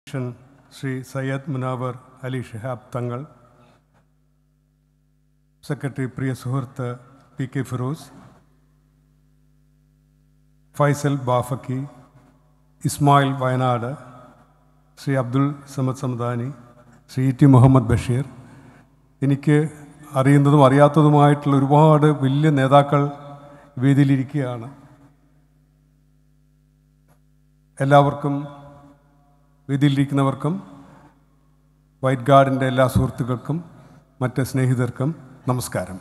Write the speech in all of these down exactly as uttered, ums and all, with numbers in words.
Shri Syed Munawar Ali Shihab Thangal, secretary പ്രിയ സുഹൃത്ത് P K Firoz, Faisal Bafakhy, Ismail Wayanad, Shri Abdul Samad Samadani, Shri T Muhammad Basheer, എനിക്ക് അറിയുന്നതും അറിയാത്തതുമായിട്ടുള്ള ഒരുപാട് വലിയ നേതാക്കൾ വേദിയിലിരിക്കുകയാണ്. എല്ലാവർക്കും, വേദിയിലിരിക്കുന്നവർക്കും വൈറ്റ് ഗാർഡിൻ്റെ എല്ലാ സുഹൃത്തുക്കൾക്കും മറ്റ് സ്നേഹിതർക്കും നമസ്കാരം.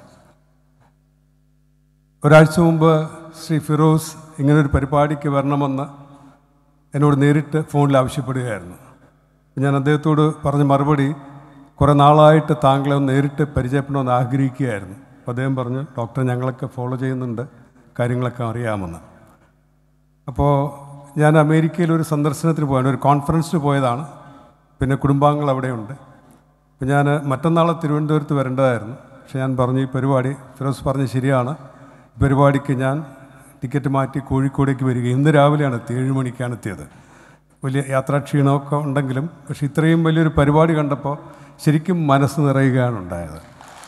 ഒരാഴ്ച മുമ്പ് ശ്രീ ഫിറോസ് ഇങ്ങനൊരു പരിപാടിക്ക് വരണമെന്ന് എന്നോട് നേരിട്ട് ഫോണിൽ ആവശ്യപ്പെടുകയായിരുന്നു. ഞാൻ അദ്ദേഹത്തോട് പറഞ്ഞ മറുപടി, കുറേ നാളായിട്ട് താങ്കളെ ഒന്ന് നേരിട്ട് പരിചയപ്പെടണമെന്ന് ആഗ്രഹിക്കുകയായിരുന്നു. അപ്പോൾ അദ്ദേഹം പറഞ്ഞു, ഡോക്ടർ ഞങ്ങളൊക്കെ ഫോളോ ചെയ്യുന്നുണ്ട്, കാര്യങ്ങളൊക്കെ അറിയാമെന്ന്. അപ്പോൾ ഞാൻ അമേരിക്കയിൽ ഒരു സന്ദർശനത്തിന് പോയാണ്, ഒരു കോൺഫറൻസിന് പോയതാണ്. പിന്നെ കുടുംബാംഗങ്ങൾ അവിടെയുണ്ട്. അപ്പോൾ ഞാൻ മറ്റന്നാളെ തിരുവനന്തപുരത്ത് വരേണ്ടതായിരുന്നു. പക്ഷെ ഞാൻ പറഞ്ഞു, ഈ പരിപാടി, ഫിറോസ് പറഞ്ഞ് ശരിയാണ്, ഈ പരിപാടിക്ക് ഞാൻ ടിക്കറ്റ് മാറ്റി കോഴിക്കോടേക്ക് വരിക. ഇന്ന് രാവിലെയാണ് എത്തിയത്, ഏഴ് മണിക്കാണ് എത്തിയത്. വലിയ യാത്രാക്ഷീണമൊക്കെ ഉണ്ടെങ്കിലും പക്ഷെ ഇത്രയും വലിയൊരു പരിപാടി കണ്ടപ്പോൾ ശരിക്കും മനസ്സ് നിറയുകയാണ് ഉണ്ടായത്.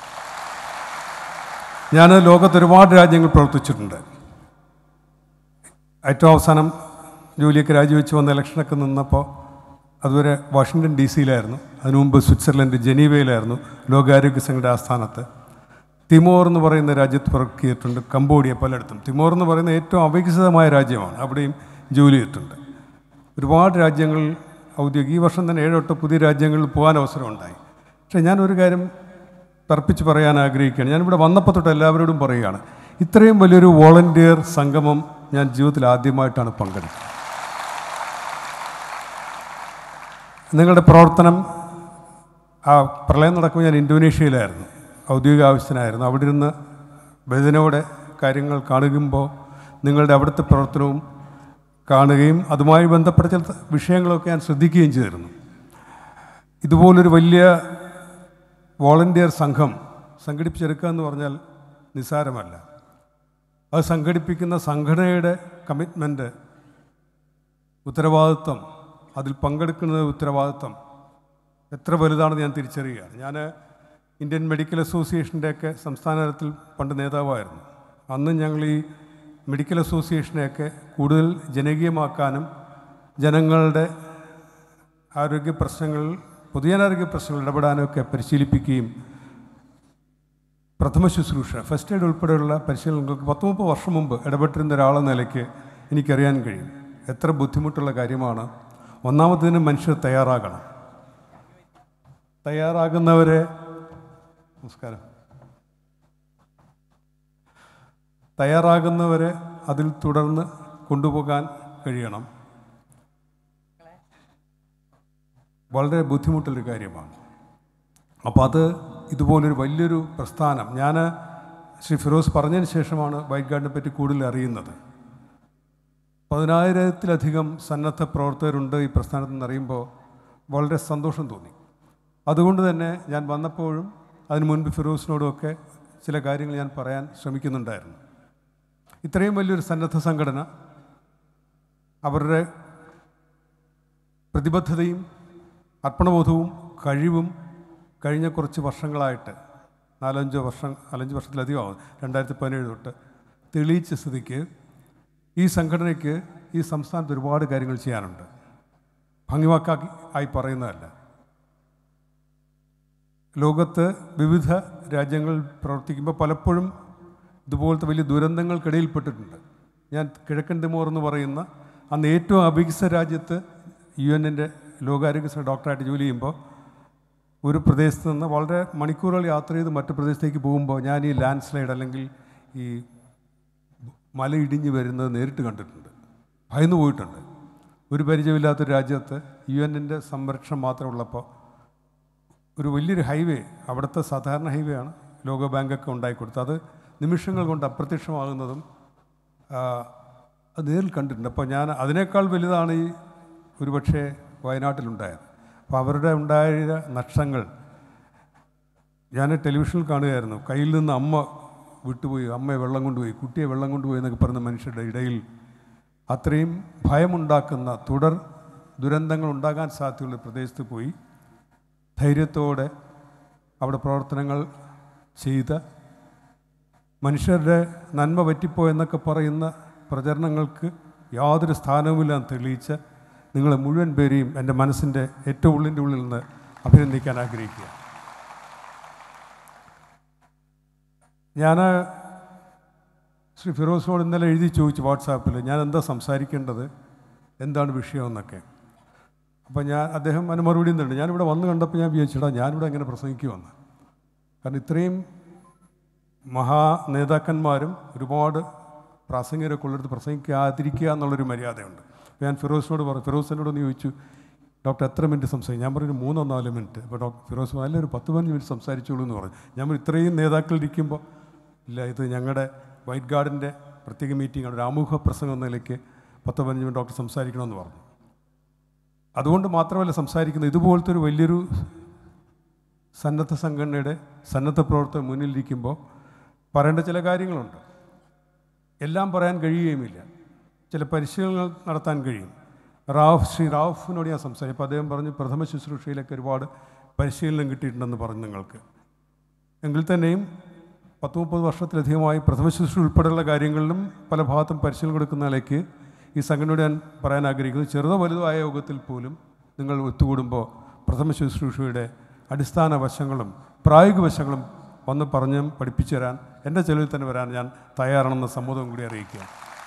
ഞാൻ ലോകത്ത് ഒരുപാട് രാജ്യങ്ങൾ പ്രവർത്തിച്ചിട്ടുണ്ട്. ഏറ്റവും അവസാനം ജോലിയൊക്കെ രാജിവെച്ച് വന്ന ഇലക്ഷനൊക്കെ നിന്നപ്പോൾ അതുവരെ വാഷിങ്ടൺ ഡി സിയിലായിരുന്നു. അതിനു മുമ്പ് സ്വിറ്റ്സർലൻഡ് ജനീവയിലായിരുന്നു, ലോകാരോഗ്യ സംഘടന ആസ്ഥാനത്ത്. തിമോർ എന്ന് പറയുന്ന രാജ്യത്ത് വർക്ക് ചെയ്തിട്ടുണ്ട്, കംബോഡിയ, പലയിടത്തും. തിമോർ എന്ന് പറയുന്ന ഏറ്റവും അവികസിതമായ രാജ്യമാണ്, അവിടെയും ജോലി ചെയ്തിട്ടുണ്ട്. ഒരുപാട് രാജ്യങ്ങൾ ഔദ്യോഗിക, ഈ വർഷം തന്നെ ഏഴെട്ട് പുതിയ രാജ്യങ്ങളിൽ പോകാൻ അവസരമുണ്ടായി. പക്ഷേ ഞാനൊരു കാര്യം തർപ്പിച്ച് പറയാൻ ആഗ്രഹിക്കുകയാണ്. ഞാനിവിടെ വന്നപ്പോൾ തൊട്ട് എല്ലാവരോടും പറയുകയാണ്, ഇത്രയും വലിയൊരു വോളണ്ടിയർ സംഗമം ഞാൻ ജീവിതത്തിൽ ആദ്യമായിട്ടാണ് പങ്കെടുക്കുന്നത്. നിങ്ങളുടെ പ്രവർത്തനം, ആ പ്രളയം നടക്കുമ്പോൾ ഞാൻ ഇന്തോനേഷ്യയിലായിരുന്നു, ഔദ്യോഗിക ആവശ്യത്തിനായിരുന്നു. അവിടെ ഇരുന്ന് വേദനയോടെ കാര്യങ്ങൾ കാണുമ്പോൾ നിങ്ങളുടെ അവിടുത്തെ പ്രവർത്തനവും കാണുകയും അതുമായി ബന്ധപ്പെട്ട ചില വിഷയങ്ങളൊക്കെ ഞാൻ ശ്രദ്ധിക്കുകയും ചെയ്തിരുന്നു. ഇതുപോലൊരു വലിയ വോളണ്ടിയർ സംഘം സംഘടിപ്പിച്ചെടുക്കുക എന്ന് പറഞ്ഞാൽ നിസ്സാരമല്ല. അത് സംഘടിപ്പിക്കുന്ന സംഘടനയുടെ കമ്മിറ്റ്മെൻറ്റ്, ഉത്തരവാദിത്വം, അതിൽ പങ്കെടുക്കുന്ന ഉത്തരവാദിത്വം എത്ര വലുതാണെന്ന് ഞാൻ തിരിച്ചറിയുകയാണ്. ഞാൻ ഇന്ത്യൻ മെഡിക്കൽ അസോസിയേഷൻ്റെയൊക്കെ സംസ്ഥാന തലത്തിൽ പണ്ട് നേതാവായിരുന്നു. അന്ന് ഞങ്ങൾ ഈ മെഡിക്കൽ അസോസിയേഷനെയൊക്കെ കൂടുതൽ ജനകീയമാക്കാനും ജനങ്ങളുടെ ആരോഗ്യ പ്രശ്നങ്ങൾ, പൊതുജനാരോഗ്യ പ്രശ്നങ്ങൾ ഇടപെടാനൊക്കെ പരിശീലിപ്പിക്കുകയും പ്രഥമ ശുശ്രൂഷ, ഫസ്റ്റ് എയ്ഡ് ഉൾപ്പെടെയുള്ള പരിശീലനങ്ങൾക്ക് പത്ത് മുപ്പത് വർഷം മുമ്പ് ഇടപെട്ടിരുന്ന ഒരാളെന്ന നിലയ്ക്ക് എനിക്കറിയാൻ കഴിയും എത്ര ബുദ്ധിമുട്ടുള്ള കാര്യമാണ്. ഒന്നാമത്തേതിന് മനുഷ്യർ തയ്യാറാകണം. തയ്യാറാകുന്നവരെ നമസ്കാരം തയ്യാറാകുന്നവരെ അതിൽ തുടർന്ന് കൊണ്ടുപോകാൻ കഴിയണം. വളരെ ബുദ്ധിമുട്ടുള്ളൊരു കാര്യമാണ്. അപ്പോൾ അത് ഇതുപോലൊരു വലിയൊരു പ്രസ്ഥാനം, ഞാൻ ശ്രീ ഫിറോസ് പറഞ്ഞതിന് ശേഷമാണ് വൈറ്റ് ഗാർഡിനെ പറ്റി കൂടുതൽ അറിയുന്നത്. പതിനായിരത്തിലധികം സന്നദ്ധ പ്രവർത്തകരുണ്ട് ഈ പ്രസ്ഥാനത്തിൽ നിന്നറിയുമ്പോൾ വളരെ സന്തോഷം തോന്നി. അതുകൊണ്ട് തന്നെ ഞാൻ വന്നപ്പോഴും അതിനു മുൻപ് ഫിറോസിനോടുമൊക്കെ ചില കാര്യങ്ങൾ ഞാൻ പറയാൻ ശ്രമിക്കുന്നുണ്ടായിരുന്നു. ഇത്രയും വലിയൊരു സന്നദ്ധ സംഘടന അവരുടെ പ്രതിബദ്ധതയും അർപ്പണബോധവും കഴിവും കഴിഞ്ഞ കുറച്ച് വർഷങ്ങളായിട്ട്, നാലഞ്ചോ വർഷം നാലഞ്ച് വർഷത്തിലധികമാവും, രണ്ടായിരത്തി പതിനേഴ് തൊട്ട് തെളിയിച്ച സ്ഥിതിക്ക് ഈ സംഘടനയ്ക്ക് ഈ സംസ്ഥാനത്ത് ഒരുപാട് കാര്യങ്ങൾ ചെയ്യാനുണ്ട്. ഭംഗിവാക്കാക്കി ആയി പറയുന്നതല്ല. ലോകത്ത് വിവിധ രാജ്യങ്ങളിൽ പ്രവർത്തിക്കുമ്പോൾ പലപ്പോഴും ഇതുപോലത്തെ വലിയ ദുരന്തങ്ങൾക്കിടയിൽപ്പെട്ടിട്ടുണ്ട്. ഞാൻ കിഴക്കൻ തിമോർ എന്ന് പറയുന്ന അന്ന് ഏറ്റവും അവികസിത രാജ്യത്ത് യു എന്നിൻ്റെ ലോകാരോഗ്യ ഡോക്ടറായിട്ട് ജോലി ചെയ്യുമ്പോൾ ഒരു പ്രദേശത്ത് നിന്ന് വളരെ മണിക്കൂറുകൾ യാത്ര ചെയ്ത് മറ്റു പ്രദേശത്തേക്ക് പോകുമ്പോൾ ഞാൻ ഈ ലാൻഡ് സ്ലൈഡ് അല്ലെങ്കിൽ ഈ മലയിടിഞ്ഞ് വരുന്നത് നേരിട്ട് കണ്ടിട്ടുണ്ട്, ഭയന്നു പോയിട്ടുണ്ട്. ഒരു പരിചയമില്ലാത്തൊരു രാജ്യത്ത് യു എന്നിൻ്റെ സംരക്ഷണം മാത്രമുള്ളപ്പോൾ ഒരു വലിയൊരു ഹൈവേ, അവിടുത്തെ സാധാരണ ഹൈവേ ആണ്, ലോക ബാങ്കൊക്കെ ഉണ്ടായിക്കൊടുത്തത്, അത് നിമിഷങ്ങൾ കൊണ്ട് അപ്രത്യക്ഷമാകുന്നതും അത് നേരിൽ കണ്ടിട്ടുണ്ട്. അപ്പോൾ ഞാൻ അതിനേക്കാൾ വലുതാണ് ഈ ഒരുപക്ഷെ വയനാട്ടിലുണ്ടായത്. അപ്പോൾ അവരുടെ ഉണ്ടായ നഷ്ടങ്ങൾ ഞാൻ ടെലിവിഷനിൽ കാണുകയായിരുന്നു. കയ്യിൽ നിന്ന് അമ്മ വിട്ടുപോയി, അമ്മയെ വെള്ളം കൊണ്ടുപോയി, കുട്ടിയെ വെള്ളം കൊണ്ടുപോയി എന്നൊക്കെ പറയുന്ന മനുഷ്യരുടെ ഇടയിൽ അത്രയും ഭയമുണ്ടാക്കുന്ന തുടർ ദുരന്തങ്ങൾ ഉണ്ടാകാൻ സാധ്യതയുള്ള പ്രദേശത്ത് പോയി ധൈര്യത്തോടെ അവിടെ പ്രവർത്തനങ്ങൾ ചെയ്ത് മനുഷ്യരുടെ നന്മ പറ്റിപ്പോയെന്നൊക്കെ പറയുന്ന പ്രചരണങ്ങൾക്ക് യാതൊരു സ്ഥാനവുമില്ലാന്ന് തെളിയിച്ച് നിങ്ങളെ മുഴുവൻ പേരെയും എൻ്റെ മനസ്സിൻ്റെ ഏറ്റവും ഉള്ളിൻ്റെ ഉള്ളിൽ നിന്ന് അഭിനന്ദിക്കാൻ ആഗ്രഹിക്കുക. ഞാൻ ശ്രീ ഫിറോസിനോട് ഇന്നലെ എഴുതി ചോദിച്ചു വാട്സാപ്പിൽ, ഞാൻ എന്താ സംസാരിക്കേണ്ടത്, എന്താണ് വിഷയമെന്നൊക്കെ. അപ്പോൾ ഞാൻ അദ്ദേഹം അതിന് മറുപടി എന്തുണ്ട്, ഞാനിവിടെ വന്ന് കണ്ടപ്പോൾ ഞാൻ വിചാരിച്ചിടാ ഞാനിവിടെ എങ്ങനെ പ്രസംഗിക്കുമെന്ന്. കാരണം ഇത്രയും മഹാ നേതാക്കന്മാരും ഒരുപാട് പ്രാസംഗികരൊക്കെ ഉള്ളിടത്ത് പ്രസംഗിക്കാതിരിക്കുക എന്നുള്ളൊരു മര്യാദയുണ്ട്. ഞാൻ ഫിറോസിനോട് പറഞ്ഞു, ഫിറോസിനോടൊന്ന് ചോദിച്ചു, ഡോക്ടർ എത്ര മിനിറ്റ് സംസാരിക്കും? ഞാൻ പറഞ്ഞു മൂന്നോ നാല് മിനിറ്റ്. അപ്പോൾ ഡോക്ടർ ഫിറോസ് നല്ലൊരു പത്ത് പതിനഞ്ച് മിനിറ്റ് സംസാരിച്ചോളൂ എന്ന് പറഞ്ഞു. ഞാൻ ഇത്രയും നേതാക്കളിരിക്കുമ്പോൾ ഇല്ല, ഇത് ഞങ്ങളുടെ വൈറ്റ് ഗാർഡിൻ്റെ പ്രത്യേക മീറ്റിംഗാണ്, ഒരു ആമുഖ പ്രസംഗം എന്ന നിലയ്ക്ക് പത്ത് പതിനഞ്ച് മിനിറ്റ് ഡോക്ടർ സംസാരിക്കണമെന്ന് പറഞ്ഞു. അതുകൊണ്ട് മാത്രമല്ല സംസാരിക്കുന്നത്, ഇതുപോലത്തെ ഒരു വലിയൊരു സന്നദ്ധ സംഘടനയുടെ സന്നദ്ധ പ്രവർത്തകർ മുന്നിലിരിക്കുമ്പോൾ പറയേണ്ട ചില കാര്യങ്ങളുണ്ട്. എല്ലാം പറയാൻ കഴിയുകയുമില്ല. ചില പരിശീലനങ്ങൾ നടത്താൻ കഴിയും. റാഫ് ശ്രീ റാഫിനോട് ഞാൻ സംസാരിക്കും. അപ്പോൾ അദ്ദേഹം പറഞ്ഞു പ്രഥമ ശുശ്രൂഷയിലൊക്കെ ഒരുപാട് പരിശീലനം കിട്ടിയിട്ടുണ്ടെന്ന് പറഞ്ഞു നിങ്ങൾക്ക്. എങ്കിൽ തന്നെയും പത്ത് മുപ്പത് വർഷത്തിലധികമായി പ്രഥമ ശുശ്രൂഷ ഉൾപ്പെടെയുള്ള കാര്യങ്ങളിലും പല ഭാഗത്തും പരിശീലനം കൊടുക്കുന്ന നിലയ്ക്ക് ഈ സംഘടനയോട് ഞാൻ പറയാൻ ആഗ്രഹിക്കുന്നു, ചെറുതോ വലുതോ ആയ യോഗത്തിൽ പോലും നിങ്ങൾ ഒത്തുകൂടുമ്പോൾ പ്രഥമ ശുശ്രൂഷയുടെ അടിസ്ഥാന വശങ്ങളും പ്രായോഗിക വശങ്ങളും വന്ന് പറഞ്ഞും പഠിപ്പിച്ചു തരാൻ എൻ്റെ ചെലവിൽ തന്നെ വരാൻ ഞാൻ തയ്യാറാണെന്ന സമ്മതവും കൂടി അറിയിക്കുക.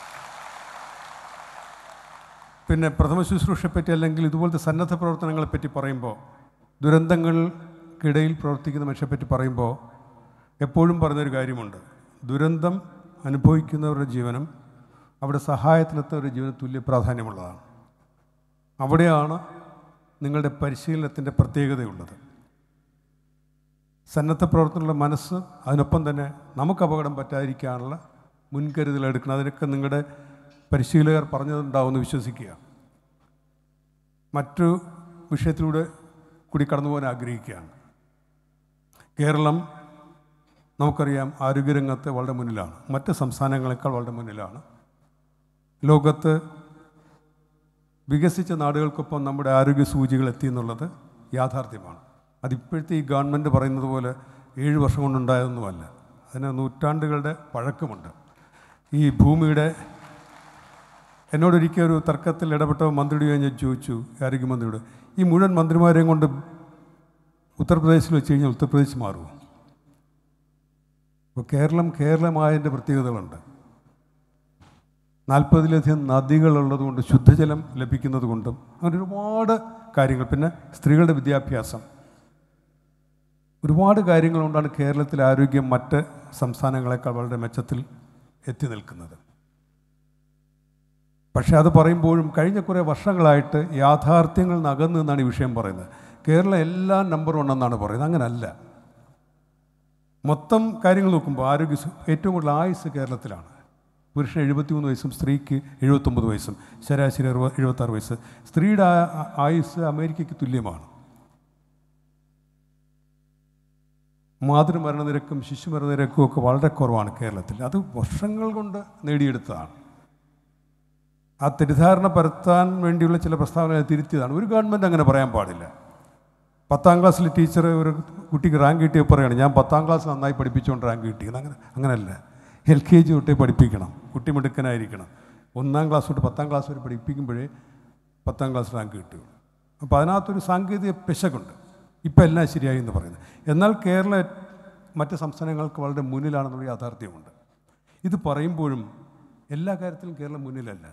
പിന്നെ പ്രഥമ ശുശ്രൂഷയെപ്പറ്റി അല്ലെങ്കിൽ ഇതുപോലത്തെ സന്നദ്ധ പ്രവർത്തനങ്ങളെപ്പറ്റി പറയുമ്പോൾ, ദുരന്തങ്ങൾക്കിടയിൽ പ്രവർത്തിക്കുന്ന മനുഷ്യരെപ്പറ്റി പറയുമ്പോൾ എപ്പോഴും പറഞ്ഞൊരു കാര്യമുണ്ട്, ദുരന്തം അനുഭവിക്കുന്നവരുടെ ജീവനും അവിടെ സഹായത്തിനെത്തുന്നവരുടെ ജീവനും തുല്യ പ്രാധാന്യമുള്ളതാണ്. അവിടെയാണ് നിങ്ങളുടെ പരിശീലനത്തിൻ്റെ പ്രത്യേകതയുള്ളത്. സന്നദ്ധ പ്രവർത്തനങ്ങളുടെ മനസ്സ്, അതിനൊപ്പം തന്നെ നമുക്ക് അപകടം പറ്റാതിരിക്കാനുള്ള മുൻകരുതലെടുക്കണം. അതിനൊക്കെ നിങ്ങളുടെ പരിശീലകർ പറഞ്ഞതുണ്ടാവുമെന്ന് വിശ്വസിക്കുക. മറ്റു വിഷയത്തിലൂടെ കൂടി കടന്നു പോകാൻ ആഗ്രഹിക്കുകയാണ്. കേരളം നമുക്കറിയാം ആരോഗ്യരംഗത്ത് വളരെ മുന്നിലാണ്, മറ്റ് സംസ്ഥാനങ്ങളെക്കാൾ വളരെ മുന്നിലാണ്. ലോകത്ത് വികസിച്ച നാടുകൾക്കൊപ്പം നമ്മുടെ ആരോഗ്യ സൂചികൾ എത്തി എന്നുള്ളത് യാഥാർത്ഥ്യമാണ്. അതിപ്പോഴത്തെ ഈ ഗവൺമെൻറ് പറയുന്നത് പോലെ ഏഴ് വർഷം കൊണ്ടുണ്ടായതൊന്നുമല്ല, അതിന് നൂറ്റാണ്ടുകളുടെ പഴക്കമുണ്ട്. ഈ ഭൂമിയുടെ എന്നോടൊരിക്കൽ ഒരു തർക്കത്തിൽ ഇടപെട്ട മന്ത്രിയോട് ഞാൻ ചോദിച്ചു, ആരോഗ്യമന്ത്രിയോട്, ഈ മുഴുവൻ മന്ത്രിമാരെയും കൊണ്ട് ഉത്തർപ്രദേശിൽ വെച്ച് കഴിഞ്ഞാൽ ഉത്തർപ്രദേശ് മാറുമോ? ഇപ്പോൾ കേരളം കേരളമായതിൻ്റെ പ്രത്യേകതകളുണ്ട്. നാൽപ്പതിലധികം നദികളുള്ളതുകൊണ്ട്, ശുദ്ധജലം ലഭിക്കുന്നത് കൊണ്ടും അങ്ങനെ ഒരുപാട് കാര്യങ്ങൾ, പിന്നെ സ്ത്രീകളുടെ വിദ്യാഭ്യാസം, ഒരുപാട് കാര്യങ്ങളുകൊണ്ടാണ് കേരളത്തിലെ ആരോഗ്യം മറ്റ് സംസ്ഥാനങ്ങളെക്കാൾ വളരെ മെച്ചത്തിൽ എത്തി നിൽക്കുന്നത്. പക്ഷേ അത് പറയുമ്പോഴും കഴിഞ്ഞ കുറേ വർഷങ്ങളായിട്ട് യാഥാർത്ഥ്യങ്ങൾ നകന്നു എന്നാണ് ഈ വിഷയം പറയുന്നത്. കേരളം എല്ലാം നമ്പർ വൺ എന്നാണ് പറയുന്നത്. അങ്ങനല്ല. മൊത്തം കാര്യങ്ങൾ നോക്കുമ്പോൾ ആരോഗ്യ ഏറ്റവും കൂടുതൽ ആയുസ് കേരളത്തിലാണ്. പുരുഷൻ എഴുപത്തിമൂന്ന് വയസ്സും സ്ത്രീക്ക് എഴുപത്തൊമ്പത് വയസ്സും, ശരാശരി അറുപത് എഴുപത്താറ് വയസ്സ്. സ്ത്രീയുടെ ആയുസ് അമേരിക്കയ്ക്ക് തുല്യമാണ്. മാതൃമരണനിരക്കും ശിശുമരണനിരക്കും ഒക്കെ വളരെ കുറവാണ് കേരളത്തിൽ. അത് വർഷങ്ങൾ കൊണ്ട് നേടിയെടുത്തതാണ്. ആ തെറ്റിദ്ധാരണ പരത്താൻ വേണ്ടിയുള്ള ചില പ്രസ്താവനകൾ തിരുത്തിയതാണ്. ഒരു ഗവൺമെൻറ് അങ്ങനെ പറയാൻ പാടില്ല. പത്താം ക്ലാസ്സിൽ ടീച്ചർ ഒരു കുട്ടിക്ക് റാങ്ക് കിട്ടിയപ്പോൾ പറയുകയാണ്, ഞാൻ പത്താം ക്ലാസ് നന്നായി പഠിപ്പിച്ചുകൊണ്ട് റാങ്ക് കിട്ടിയത്. അങ്ങനെ അങ്ങനെയല്ല. എൽ കെ ജി തൊട്ടേ പഠിപ്പിക്കണം, കുട്ടി മിടുക്കനായിരിക്കണം. ഒന്നാം ക്ലാസ് തൊട്ട് പത്താം ക്ലാസ് വരെ പഠിപ്പിക്കുമ്പോഴേ പത്താം ക്ലാസ് റാങ്ക് കിട്ടുകയുള്ളൂ. അപ്പോൾ അതിനകത്തൊരു സാങ്കേതിക പിശകുണ്ട്. ഇപ്പം എല്ലാം ശരിയായി എന്ന് പറയുന്നത്. എന്നാൽ കേരളം മറ്റ് സംസ്ഥാനങ്ങൾക്ക് വളരെ മുന്നിലാണെന്നുള്ള യാഥാർത്ഥ്യമുണ്ട്. ഇത് പറയുമ്പോഴും എല്ലാ കാര്യത്തിലും കേരളം മുന്നിലല്ല.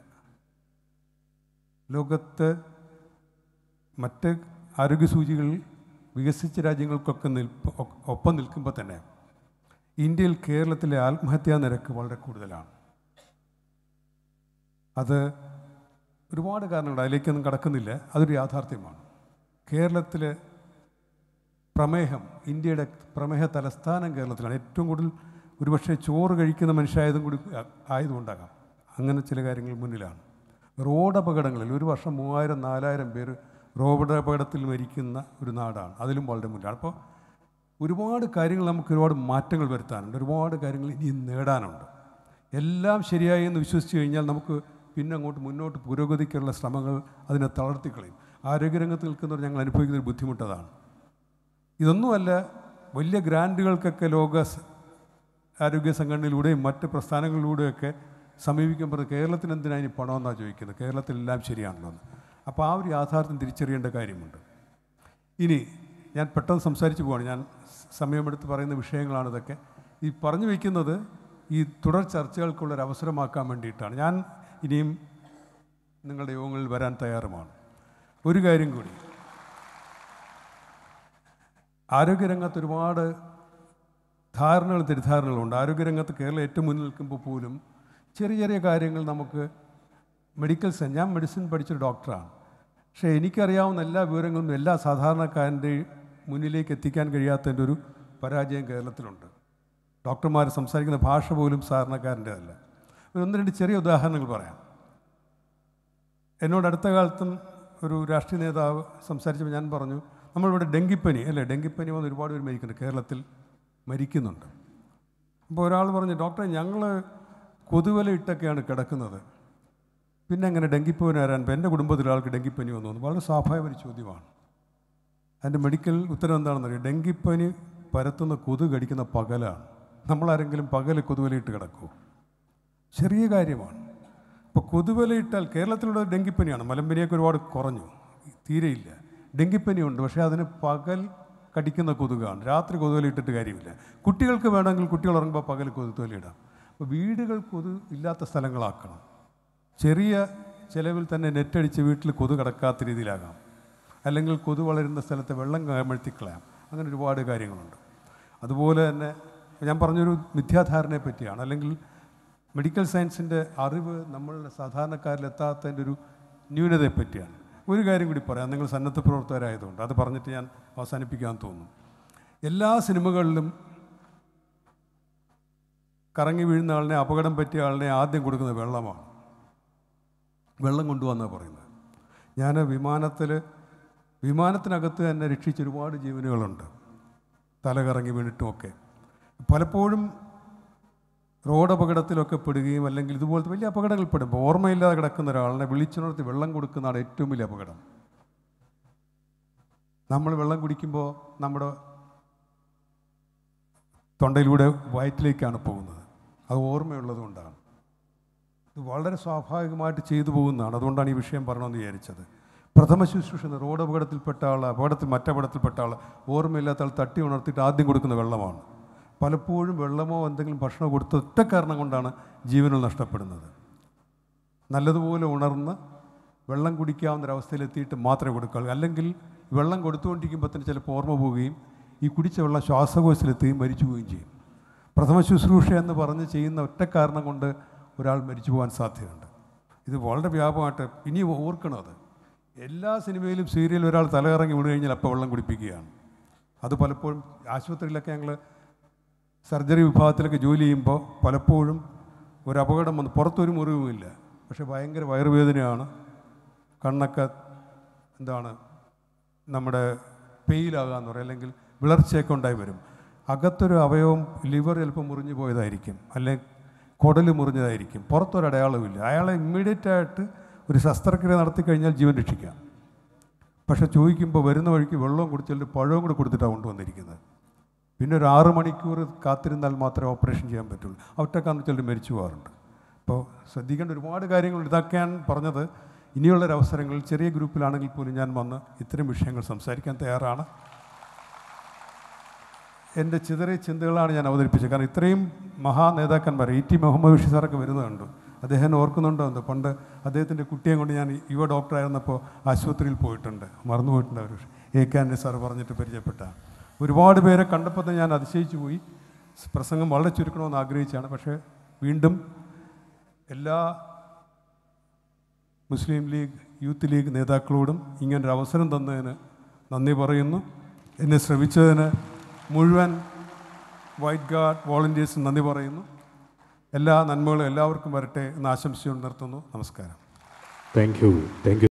ലോകത്ത് മറ്റ് ആരോഗ്യസൂചികളിൽ വികസിച്ച രാജ്യങ്ങൾക്കൊക്കെ നിൽപ്പ് ഒപ്പം നിൽക്കുമ്പോൾ തന്നെ ഇന്ത്യയിൽ കേരളത്തിലെ ആത്മഹത്യാ നിരക്ക് വളരെ കൂടുതലാണ്. അത് ഒരുപാട് കാരണങ്ങളുണ്ട്, അതിലേക്കൊന്നും കടക്കുന്നില്ല. അതൊരു യാഥാർത്ഥ്യമാണ്. കേരളത്തിലെ പ്രമേഹം, ഇന്ത്യയുടെ പ്രമേഹ തലസ്ഥാനം കേരളത്തിലാണ്. ഏറ്റവും കൂടുതൽ ഒരുപക്ഷെ ചോറ് കഴിക്കുന്ന മനുഷ്യരായതും കൂടി ആയതുകൊണ്ടാകാം അങ്ങനെ ചില കാര്യങ്ങൾ മുന്നിലാണ്. റോഡ് അപകടങ്ങളിൽ ഒരു വർഷം മൂവായിരം നാലായിരം പേര് റോഡ് അപകടത്തിൽ മരിക്കുന്ന ഒരു നാടാണ്. അതിലും വളരെ മുന്നിലാണ്. അപ്പോൾ ഒരുപാട് കാര്യങ്ങൾ നമുക്ക് ഒരുപാട് മാറ്റങ്ങൾ വരുത്താനുണ്ട്. ഒരുപാട് കാര്യങ്ങൾ ഇനിയും നേടാനുണ്ട്. എല്ലാം ശരിയായി എന്ന് വിശ്വസിച്ച് കഴിഞ്ഞാൽ നമുക്ക് പിന്നെ അങ്ങോട്ട് മുന്നോട്ട് പുരോഗതിക്കുള്ള ശ്രമങ്ങൾ അതിനെ തളർത്തിക്കളയും. ആരോഗ്യരംഗത്ത് നിൽക്കുന്നവർ ഞങ്ങൾ അനുഭവിക്കുന്നൊരു ബുദ്ധിമുട്ടതാണ്. ഇതൊന്നുമല്ല, വലിയ ഗ്രാൻഡുകൾക്കൊക്കെ ലോക ആരോഗ്യ സംഘടനയിലൂടെയും മറ്റ് പ്രസ്ഥാനങ്ങളിലൂടെയൊക്കെ സമീപിക്കുമ്പോൾ കേരളത്തിന് എന്തിനാ ഇനി പണമെന്നാണ് ചോദിക്കുന്നത്. കേരളത്തിലെല്ലാം ശരിയാണല്ലോ. അപ്പോൾ ആ ഒരു യാഥാർത്ഥ്യം തിരിച്ചറിയേണ്ട കാര്യമുണ്ട്. ഇനി ഞാൻ പെട്ടെന്ന് സംസാരിച്ച് പോവാണ്. ഞാൻ സമയമെടുത്ത് പറയുന്ന വിഷയങ്ങളാണ് ഇതൊക്കെ. ഈ പറഞ്ഞു വയ്ക്കുന്നത് ഈ തുടർ ചർച്ചകൾക്കുള്ളൊരു അവസരമാക്കാൻ വേണ്ടിയിട്ടാണ്. ഞാൻ ഇനിയും നിങ്ങളുടെ യോഗങ്ങളിൽ വരാൻ തയ്യാറുമാണ്. ഒരു കാര്യം കൂടി, ആരോഗ്യരംഗത്ത് ഒരുപാട് ധാരണകൾ തെറ്റിദ്ധാരണകളുണ്ട്. ആരോഗ്യരംഗത്ത് കേരളം ഏറ്റവും മുന്നിൽ നിൽക്കുമ്പോൾ പോലും ചെറിയ ചെറിയ കാര്യങ്ങൾ നമുക്ക് മെഡിക്കൽ സയൻസ്, ഞാൻ മെഡിസിൻ പഠിച്ചൊരു ഡോക്ടറാണ്, പക്ഷേ എനിക്കറിയാവുന്ന എല്ലാ വിവരങ്ങളും എല്ലാ സാധാരണക്കാരൻ്റെ മുന്നിലേക്ക് എത്തിക്കാൻ കഴിയാത്തതിൻ്റെ ഒരു പരാജയം കേരളത്തിലുണ്ട്. ഡോക്ടർമാർ സംസാരിക്കുന്ന ഭാഷ പോലും സാധാരണക്കാരൻ്റെതല്ല. ഒന്ന് രണ്ട് ചെറിയ ഉദാഹരണങ്ങൾ പറയാം. എന്നോട് അടുത്ത കാലത്തും ഒരു രാഷ്ട്രീയ നേതാവ് സംസാരിച്ചപ്പോൾ ഞാൻ പറഞ്ഞു, നമ്മളിവിടെ ഡെങ്കിപ്പനി അല്ലേ, ഡെങ്കിപ്പനി വന്ന് ഒരുപാട് പേര് മരിക്കുന്നുണ്ട്, കേരളത്തിൽ മരിക്കുന്നുണ്ട്. അപ്പോൾ ഒരാൾ പറഞ്ഞു, ഡോക്ടറെ ഞങ്ങൾ കൊതുവല ഇട്ടൊക്കെയാണ് കിടക്കുന്നത്, പിന്നെ എങ്ങനെ ഡെങ്കിപ്പനി വരാൻ? ഇപ്പോൾ എൻ്റെ കുടുംബത്തിൽ ഒരാൾക്ക് ഡെങ്കിപ്പനി വന്നു. വളരെ സ്വാഭാവിക ചോദ്യമാണ്. അതിൻ്റെ മെഡിക്കൽ ഉത്തരം എന്താണെന്ന് അറിയാം. ഡെങ്കിപ്പനി പരത്തുന്ന കൊതുക് കടിക്കുന്ന പകലാണ്. നമ്മളാരെങ്കിലും പകൽ കൊതുവലയിട്ട് കിടക്കുമോ? ചെറിയ കാര്യമാണ്. ഇപ്പോൾ കൊതുവലയിട്ടാൽ കേരളത്തിലുള്ള ഡെങ്കിപ്പനിയാണ്. മലമ്പനിയൊക്കെ ഒരുപാട് കുറഞ്ഞു, തീരെയില്ല. ഡെങ്കിപ്പനിയുണ്ട്, പക്ഷേ അതിന് പകൽ കടിക്കുന്ന കൊതുകാണ്. രാത്രി കൊതുവലയിട്ടിട്ട് കാര്യമില്ല. കുട്ടികൾക്ക് വേണമെങ്കിൽ കുട്ടികൾ ഇറങ്ങുമ്പോൾ പകൽ കൊതുവലയിടാം. അപ്പോൾ വീടുകൾ കൊതു ഇല്ലാത്ത സ്ഥലങ്ങളാക്കണം. ചെറിയ ചിലവിൽ തന്നെ നെറ്റടിച്ച് വീട്ടിൽ കൊതു കിടക്കാത്ത രീതിയിലാകാം. അല്ലെങ്കിൽ കൊതു വളരുന്ന സ്ഥലത്ത് വെള്ളം കമഴ്ത്തിക്കളയാം. അങ്ങനെ ഒരുപാട് കാര്യങ്ങളുണ്ട്. അതുപോലെ തന്നെ ഞാൻ പറഞ്ഞൊരു മിഥ്യാധാരണയെ പറ്റിയാണ്, അല്ലെങ്കിൽ മെഡിക്കൽ സയൻസിൻ്റെ അറിവ് നമ്മളുടെ സാധാരണക്കാരിലെത്താത്തതിൻ്റെ ഒരു ന്യൂനതയെ പറ്റിയാണ്. ഒരു കാര്യം കൂടി പറയാം, നിങ്ങൾ സന്നദ്ധ പ്രവർത്തകരായതുകൊണ്ട് അത് പറഞ്ഞിട്ട് ഞാൻ അവസാനിപ്പിക്കാൻ തോന്നുന്നു. എല്ലാ സിനിമകളിലും കറങ്ങി വീഴുന്ന ആളിനെ, അപകടം പറ്റിയ ആളിനെ ആദ്യം കൊടുക്കുന്നത് വെള്ളമാണ്. വെള്ളം കൊണ്ടുവന്നാണ് പറയുന്നത്. ഞാൻ വിമാനത്തിൽ വിമാനത്തിനകത്ത് തന്നെ രക്ഷിച്ച ഒരുപാട് ജീവനുകളുണ്ട്, തല കറങ്ങി വീണിട്ടുമൊക്കെ. പലപ്പോഴും റോഡ് അപകടത്തിലൊക്കെ പെടുകയും അല്ലെങ്കിൽ ഇതുപോലത്തെ വലിയ അപകടങ്ങൾ പെടുമ്പോൾ ഓർമ്മയില്ലാതെ കിടക്കുന്ന ഒരാളിനെ വിളിച്ചുണർത്തി വെള്ളം കൊടുക്കുന്നതാണ് ഏറ്റവും വലിയ അപകടം. നമ്മൾ വെള്ളം കുടിക്കുമ്പോൾ നമ്മുടെ തൊണ്ടയിലൂടെ വയറ്റിലേക്കാണ് പോകുന്നത്. അത് ഓർമ്മയുള്ളത് കൊണ്ടാണ്. ഇത് വളരെ സ്വാഭാവികമായിട്ട് ചെയ്തു പോകുന്നതാണ്. അതുകൊണ്ടാണ് ഈ വിഷയം പറയണമെന്ന് വിചാരിച്ചത്. പ്രഥമ ശുശ്രൂഷ, റോഡ് അപകടത്തിൽപ്പെട്ട ആൾ, അപകടത്തിൽ മറ്റപകടത്തിൽപ്പെട്ട ആൾ, ഓർമ്മയില്ലാത്ത ആൾ തട്ടി ഉണർത്തിയിട്ട് ആദ്യം കൊടുക്കുന്ന വെള്ളമാണ്. പലപ്പോഴും വെള്ളമോ എന്തെങ്കിലും ഭക്ഷണമോ കൊടുത്ത ഒറ്റ കാരണം കൊണ്ടാണ് ജീവനുകൾ നഷ്ടപ്പെടുന്നത്. നല്ലതുപോലെ ഉണർന്ന് വെള്ളം കുടിക്കാവുന്നൊരവസ്ഥയിലെത്തിയിട്ട് മാത്രമേ കൊടുക്കാവൂ. അല്ലെങ്കിൽ വെള്ളം കൊടുത്തുകൊണ്ടിരിക്കുമ്പോൾ തന്നെ ചിലപ്പോൾ ഓർമ്മ പോവുകയും ഈ കുടിച്ച വെള്ളം ശ്വാസകോശത്തിലെത്തുകയും മരിച്ചു പോവുകയും ചെയ്യും. പ്രഥമ ശുശ്രൂഷ എന്ന് പറഞ്ഞ് ചെയ്യുന്ന ഒറ്റ കാരണം കൊണ്ട് ഒരാൾ മരിച്ചു പോകാൻ സാധ്യതയുണ്ട്. ഇത് വളരെ വ്യാപകമായിട്ട് ഇനി ഓർക്കണം. അത് എല്ലാ സിനിമയിലും സീരിയലും ഒരാൾ തലകറങ്ങി വീണ് കഴിഞ്ഞാൽ അപ്പോൾ വെള്ളം കുടിപ്പിക്കുകയാണ്. അത് പലപ്പോഴും ആശുപത്രിയിലൊക്കെ ഞങ്ങൾ സർജറി വിഭാഗത്തിലൊക്കെ ജോലി ചെയ്യുമ്പോൾ പലപ്പോഴും ഒരു അപകടം വന്ന് പുറത്തൊരു മുറിവുമില്ല, പക്ഷേ ഭയങ്കര വയറുവേദനയാണ്, കണ്ണൊക്കെ എന്താണ് നമ്മുടെ പെയിലാകാന്ന് പറയും, അല്ലെങ്കിൽ വിളർച്ചയൊക്കെ ഉണ്ടായി വരും. അകത്തൊരു അവയവം ലിവർ ചിലപ്പോൾ മുറിഞ്ഞു പോയതായിരിക്കും, അല്ലെങ്കിൽ കുടൽ മുറിഞ്ഞതായിരിക്കും, പുറത്തൊരടയാളമില്ല. അയാളെ ഇമ്മീഡിയറ്റായിട്ട് ഒരു ശസ്ത്രക്രിയ നടത്തി കഴിഞ്ഞാൽ ജീവൻ രക്ഷിക്കാം. പക്ഷെ ചോദിക്കുമ്പോൾ വരുന്ന വഴിക്ക് വെള്ളവും കുടിച്ചിട്ട് പഴവും കൂടെ കൊടുത്തിട്ടാണ് കൊണ്ടുവന്നിരിക്കുന്നത്. പിന്നെ ഒരു ആറ് മണിക്കൂർ കാത്തിരുന്നാൽ മാത്രമേ ഓപ്പറേഷൻ ചെയ്യാൻ പറ്റുള്ളൂ. ഒറ്റക്കാന്ന് ചിലർ മരിച്ചു പോകാറുണ്ട്. അപ്പോൾ ശ്രദ്ധിക്കേണ്ട ഒരുപാട് കാര്യങ്ങൾ. ഇതൊക്കെയാണ് പറഞ്ഞത്. ഇനിയുള്ളൊരവസരങ്ങളിൽ ചെറിയ ഗ്രൂപ്പിലാണെങ്കിൽ പോലും ഞാൻ വന്ന് ഇത്തരം വിഷയങ്ങൾ സംസാരിക്കാൻ തയ്യാറാണ്. എൻ്റെ ചിതറിയ ചിന്തകളാണ് ഞാൻ അവതരിപ്പിച്ചത്. കാരണം ഇത്രയും മഹാ നേതാക്കന്മാർ, ഇ ടി മുഹമ്മദ് ബഷീർ സാറൊക്കെ വരുന്നതുണ്ട്. അദ്ദേഹം ഓർക്കുന്നുണ്ടോ എന്ന്? പണ്ട് അദ്ദേഹത്തിൻ്റെ കുട്ടിയെ കൊണ്ട് ഞാൻ യുവ ഡോക്ടറായിരുന്നപ്പോൾ ആശുപത്രിയിൽ പോയിട്ടുണ്ട്, മറന്നു പോയിട്ടുണ്ട്. അവർ എ കെ ആന്റണി സാർ പറഞ്ഞിട്ട് പരിചയപ്പെട്ട ഒരുപാട് പേരെ കണ്ടപ്പോൾ തന്നെ ഞാൻ അതിശയിച്ചു പോയി. പ്രസംഗം വളരെ ചുരുക്കണമെന്ന് ആഗ്രഹിച്ചാണ്. പക്ഷേ വീണ്ടും എല്ലാ മുസ്ലിം ലീഗ്, യൂത്ത് ലീഗ് നേതാക്കളോടും ഇങ്ങനൊരു അവസരം തന്നതിന് നന്ദി പറയുന്നു. എന്നെ ശ്രമിച്ചതിന് മുഴുവൻ വൈറ്റ് ഗാർഡ് വോളണ്ടിയേഴ്സിന് നന്ദി പറയുന്നു. എല്ലാ നന്മകളും എല്ലാവർക്കും വരട്ടെ എന്ന് ആശംസിച്ചുകൊണ്ട് നിർത്തുന്നു. നമസ്കാരം. Thank you thank you